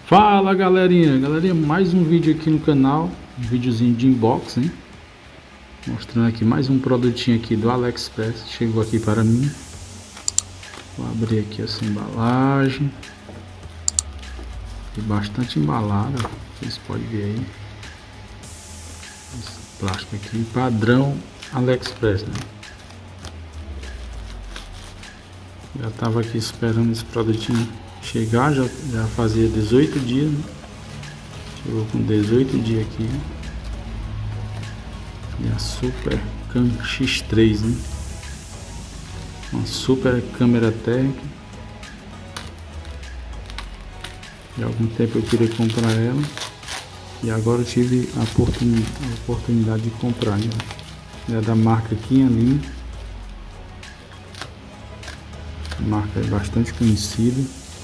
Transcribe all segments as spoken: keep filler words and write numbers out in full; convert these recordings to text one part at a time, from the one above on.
Fala galerinha, galerinha, mais um vídeo aqui no canal, um videozinho de unboxing, mostrando aqui mais um produtinho aqui do AliExpress, chegou aqui para mim. Vou abrir aqui essa embalagem, tem bastante embalada, vocês podem ver aí, esse plástico aqui, padrão AliExpress, né? Já tava aqui esperando esse produtinho chegar, já, já fazia dezoito dias, né? Chegou com dezoito dias aqui, né? E a Super Cam X três, né? Uma super câmera térmica. De algum tempo eu queria comprar ela e agora eu tive a oportunidade, a oportunidade de comprar, né? É da marca Kinalin, marca é bastante conhecida.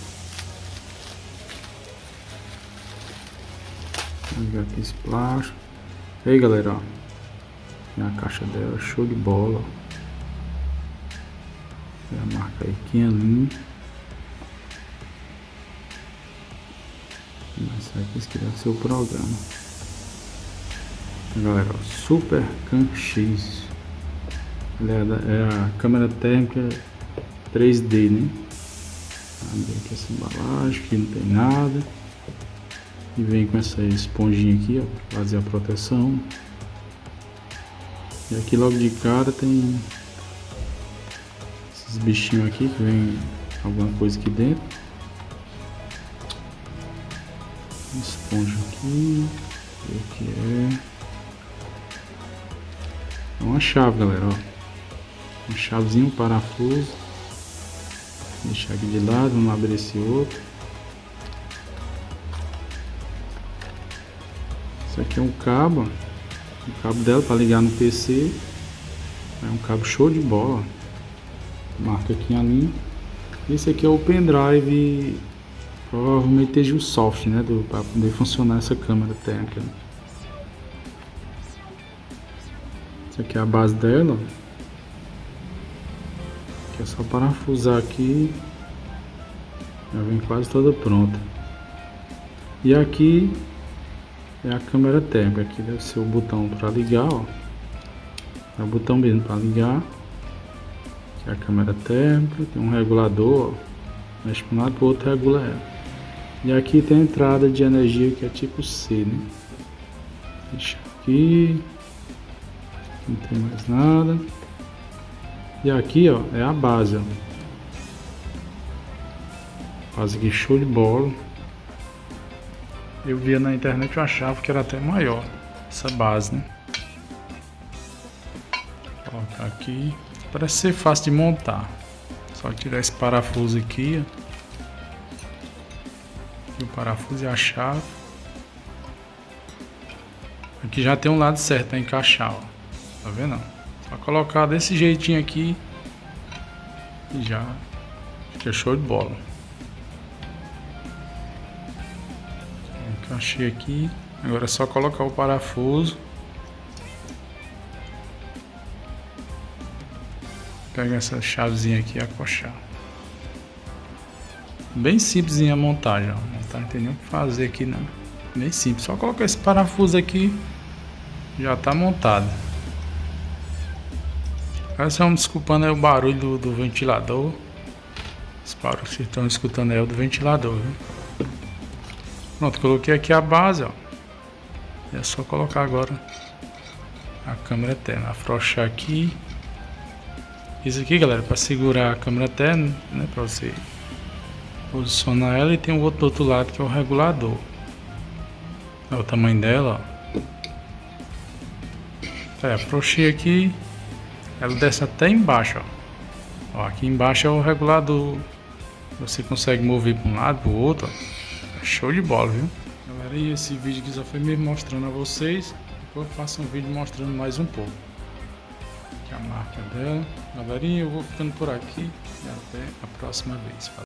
Vamos ver aqui esse plástico. E aí galera, ó, tem a caixa dela, show de bola. É a marca aí, Kinalin. Mas aqui esse aqui deve ser o programa. Galera, ó, Super Cam X. Ela é, da, é a câmera térmica três D, né? Vamos ver aqui essa embalagem, que não tem nada. E vem com essa esponjinha aqui, ó, pra fazer a proteção. E aqui logo de cara tem esses bichinhos aqui que vem alguma coisa aqui dentro. Esponja aqui, o que é? É uma chave, galera, ó. Uma chavezinha, um parafuso. Vou deixar aqui de lado, vamos abrir esse outro. Isso aqui é um cabo, o cabo dela para ligar no P C. É um cabo show de bola, marca Kinalin. Esse aqui é o pendrive, provavelmente esteja o soft, né, para poder funcionar essa câmera térmica. Essa aqui é a base dela, que é só parafusar aqui, já vem quase toda pronta. E aqui é a câmera térmica, aqui deve ser o botão para ligar, ó. É o botão mesmo para ligar. Aqui é a câmera térmica, tem um regulador, ó. Mexe para um lado, para o outro regula ela. E aqui tem a entrada de energia que é tipo C, né? Deixa aqui, não tem mais nada. E aqui, ó, é a base, ó. Base aqui show de bola. Eu via na internet, eu achava que era até maior essa base, né? Vou colocar aqui. Parece ser fácil de montar. Só tirar esse parafuso aqui, ó. Aqui o parafuso e a chave. Aqui já tem um lado certo para encaixar, ó. Tá vendo? Só colocar desse jeitinho aqui e já fica show de bola. Encaixei aqui, agora é só colocar o parafuso, pegar essa chavezinha aqui e acochar. Bem simples a montagem, ó. Não tá entendendo o que fazer aqui não, bem simples, só colocar esse parafuso aqui, já tá montado. Agora vocês vão desculpando aí o barulho do, do ventilador, esse barulho que vocês estão escutando aí é o do ventilador, viu? Pronto, coloquei aqui a base, ó. É só colocar agora a câmera térmica, afrouxar aqui. Isso aqui, galera, para segurar a câmera térmica, né, para você posicionar ela, e tem o outro do outro lado que é o regulador. Olha o tamanho dela, ó. É, afrouxei aqui, ela desce até embaixo, ó. Ó, aqui embaixo é o regulador. Você consegue mover para um lado, para o outro, ó. Show de bola, viu? Galera, e esse vídeo aqui só foi mesmo mostrando a vocês. Depois eu faço um vídeo mostrando mais um pouco. Aqui a marca dela. Galerinha, eu vou ficando por aqui e até a próxima vez.